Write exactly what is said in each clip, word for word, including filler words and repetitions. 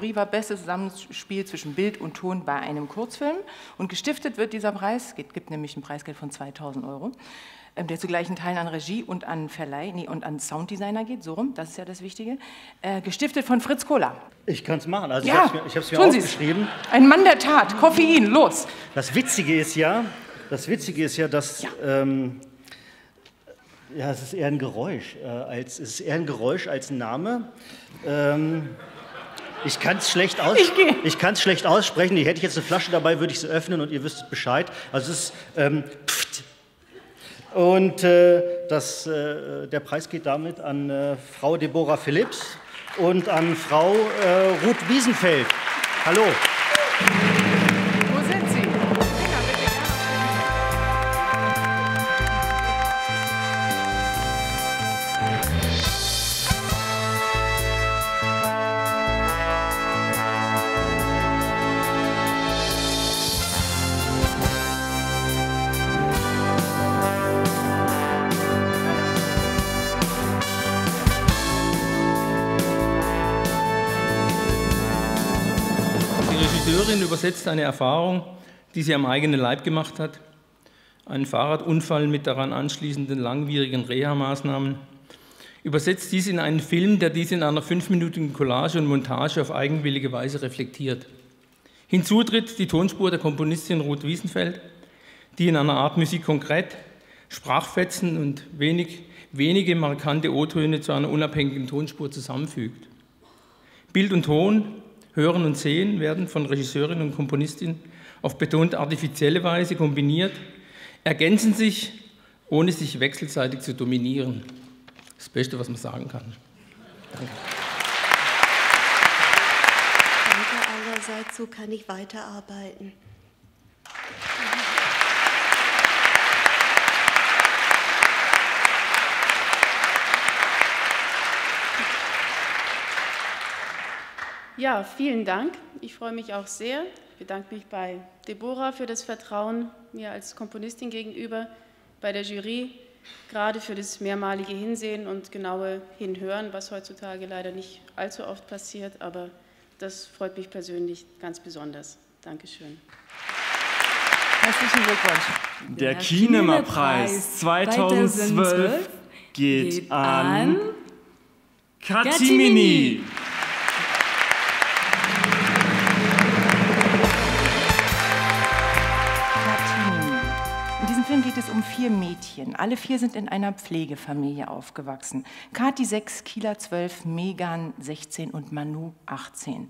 Kategorie war Bestes Zusammenspiel zwischen Bild und Ton bei einem Kurzfilm. Und gestiftet wird dieser Preis, es gibt nämlich ein Preisgeld von zweitausend Euro, der zu gleichen Teilen an Regie und an Verleih nee, und an Sounddesigner geht, so rum, das ist ja das Wichtige, äh, gestiftet von Fritz Kohler. Ich kann es machen, also ja, ich habe es mir, mir aufgeschrieben. Ein Mann der Tat, Koffein, los! Das Witzige ist ja, das Witzige ist ja, dass ja. Ähm, ja, es ist eher ein Geräusch, äh, als, es ist eher ein Geräusch als ein Name. Ähm, ich kann es schlecht, aus, ich kann's schlecht aussprechen. Hätte ich jetzt eine Flasche dabei, würde ich sie öffnen und ihr wüsstet Bescheid. Also es ist ähm, pft. Und äh, das, äh, der Preis geht damit an äh, Frau Deborah Phillips und an Frau äh, Ruth Wiesenfeld. Hallo. Wo sind Sie? Die Regisseurin übersetzt eine Erfahrung, die sie am eigenen Leib gemacht hat, einen Fahrradunfall mit daran anschließenden langwierigen Reha-Maßnahmen, übersetzt dies in einen Film, der dies in einer fünfminütigen Collage und Montage auf eigenwillige Weise reflektiert. Hinzu tritt die Tonspur der Komponistin Ruth Wiesenfeld, die in einer Art Musik konkret Sprachfetzen und wenig, wenige markante O-Töne zu einer unabhängigen Tonspur zusammenfügt. Bild und Ton, Hören und Sehen werden von Regisseurin und Komponistin auf betont artifizielle Weise kombiniert, ergänzen sich, ohne sich wechselseitig zu dominieren. Das Beste, was man sagen kann. Danke. Danke allerseits, so kann ich weiterarbeiten. Ja, vielen Dank. Ich freue mich auch sehr. Ich bedanke mich bei Deborah für das Vertrauen mir als Komponistin gegenüber, bei der Jury, gerade für das mehrmalige Hinsehen und genaue Hinhören, was heutzutage leider nicht allzu oft passiert, aber das freut mich persönlich ganz besonders. Dankeschön. Herzlichen Glückwunsch. Der, Der Kinema-Preis zweitausendzwölf geht, geht an Katimini. In diesem Film geht es um vier Mädchen. Alle vier sind in einer Pflegefamilie aufgewachsen. Kati sechs, Kila zwölf, Megan sechzehn und Manu achtzehn.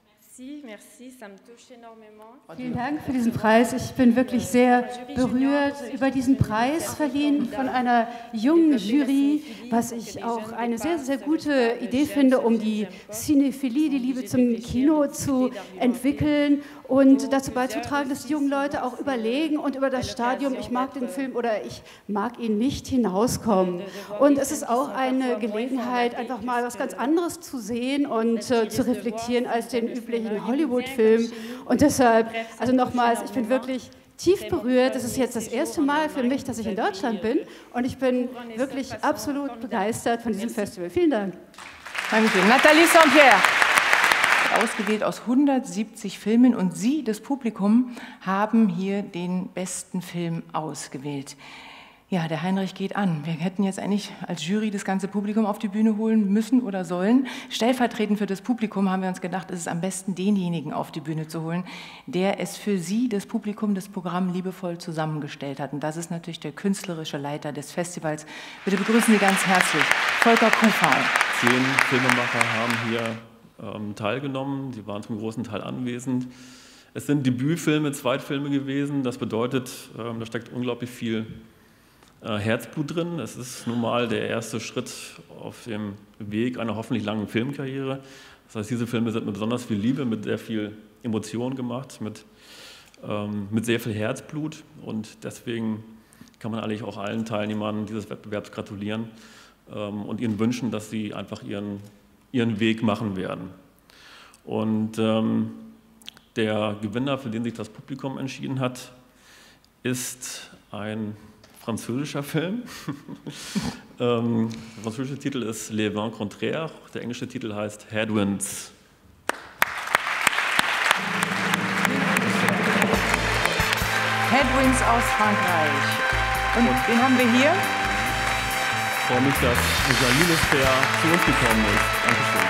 Vielen Dank für diesen Preis. Ich bin wirklich sehr berührt über diesen Preis, verliehen von einer jungen Jury, was ich auch eine sehr, sehr gute Idee finde, um die Cinephilie, die Liebe zum Kino zu entwickeln und dazu beizutragen, dass die jungen Leute auch überlegen und über das Stadium, ich mag den Film oder ich mag ihn nicht, hinauskommen. Und es ist auch eine Gelegenheit, einfach mal was ganz anderes zu sehen und äh, zu reflektieren als den üblichen Hollywood-Film. Und deshalb, also nochmals, ich bin wirklich tief berührt. Es ist jetzt das erste Mal für mich, dass ich in Deutschland bin. Und ich bin wirklich absolut begeistert von diesem Festival. Vielen Dank. Danke. Nathalie Saint-Pierre. Ausgewählt aus hundertsiebzig Filmen und Sie, das Publikum, haben hier den besten Film ausgewählt. Ja, der Heinrich geht an. Wir hätten jetzt eigentlich als Jury das ganze Publikum auf die Bühne holen müssen oder sollen. Stellvertretend für das Publikum haben wir uns gedacht, es ist am besten, denjenigen auf die Bühne zu holen, der es für Sie, das Publikum, das Programm liebevoll zusammengestellt hat. Und das ist natürlich der künstlerische Leiter des Festivals. Bitte begrüßen Sie ganz herzlich Volker Kuhfaul. Zehn Filmemacher haben hier ähm, teilgenommen. Sie waren zum großen Teil anwesend. Es sind Debütfilme, Zweitfilme gewesen. Das bedeutet, ähm, da steckt unglaublich viel Herzblut drin. Es ist nun mal der erste Schritt auf dem Weg einer hoffentlich langen Filmkarriere. Das heißt, diese Filme sind mit besonders viel Liebe, mit sehr viel Emotion gemacht, mit, ähm, mit sehr viel Herzblut. Und deswegen kann man eigentlich auch allen Teilnehmern dieses Wettbewerbs gratulieren ähm, und ihnen wünschen, dass sie einfach ihren, ihren Weg machen werden. Und ähm, der Gewinner, für den sich das Publikum entschieden hat, ist ein französischer Film. ähm, der französische Titel ist Les Vents Contraires, der englische Titel heißt Headwinds. übrigens aus Frankreich. Und wen haben wir hier? Ich freue mich, dass Jalil Lesper zu uns gekommen ist. Dankeschön.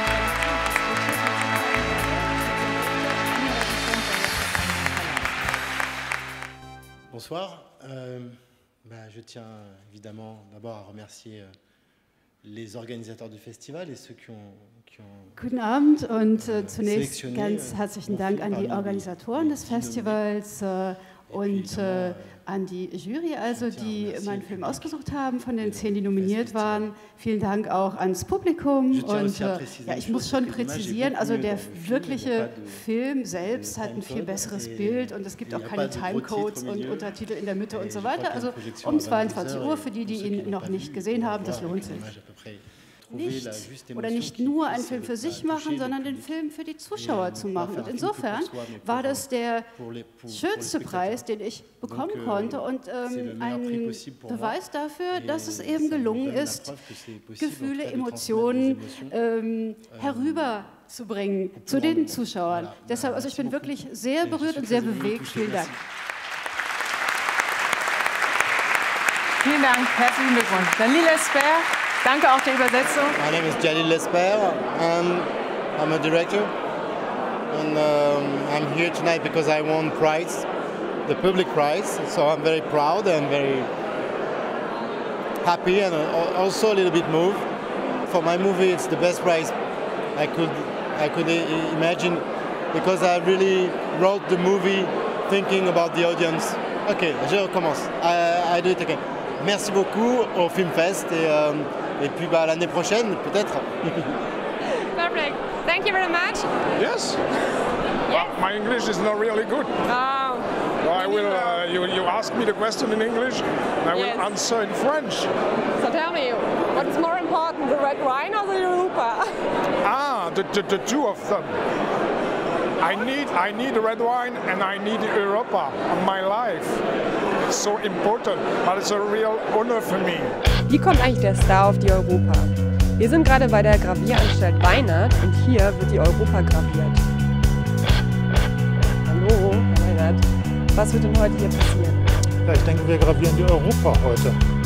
Bonsoir. Euh, bah, je tiens évidemment d'abord à remercier euh, les organisateurs du Festival et ceux qui ont, qui ont Guten Abend und äh, zunächst sélectionné, ganz herzlichen Dank an die Organisatoren des Festivals äh, und äh, an die Jury, also die meinen Film ausgesucht haben, von den zehn, die nominiert waren. Vielen Dank auch ans Publikum. Und äh, ja, ich muss schon präzisieren, also der wirkliche Film selbst hat ein viel besseres Bild und es gibt auch keine Timecodes und Untertitel in der Mitte und so weiter. Also um zweiundzwanzig Uhr, für die, die ihn noch nicht gesehen haben, das lohnt sich. Nicht oder nicht nur einen Film für sich machen, sondern den Film für die Zuschauer zu machen. Und insofern war das der schönste Preis, den ich bekommen konnte und ähm, ein Beweis dafür, dass es eben gelungen ist, Gefühle, Emotionen ähm, herüberzubringen zu den Zuschauern. Deshalb, also ich bin wirklich sehr berührt und sehr bewegt. Vielen Dank. Vielen Dank, herzlichen Glückwunsch. Jalil Lesper. Danke auch der Übersetzung. My name is Jalil Lesper and I'm a director and um, I'm here tonight because I won prize, the public prize, so I'm very proud and very happy and also a little bit moved. For my movie it's the best prize I could, I could imagine because I really wrote the movie thinking about the audience. Ok, je recommence. I, I do it again. Merci beaucoup au Filmfest et, euh, et puis bah, l'année prochaine peut-être. Perfect. Thank you very much. Yes. Yes. My English is not really good. Oh. So I will. Uh, you you ask me the question in English, and I will yes. answer in French. So tell me, what is more important, the red wine or the Europa? Ah, the, the the two of them. I need I need red wine and I need Europa in my life. It's so important, but it's a real honor for me. Wie kommt eigentlich der Star auf die Europa? Wir sind gerade bei der Gravieranstalt Weinert und hier wird die Europa graviert. Hallo, Herr Weinert, was wird denn heute hier passieren? Ja, ich denke, wir gravieren die Europa heute.